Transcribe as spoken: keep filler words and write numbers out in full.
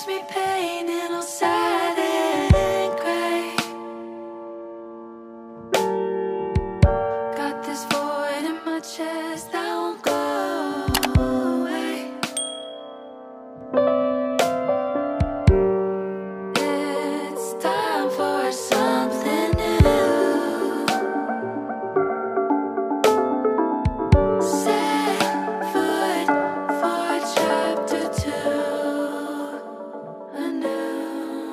leaves me painting all sad and gray. Got this void in my chest that won't go away. It's time for something new. Set foot for chapter two anew.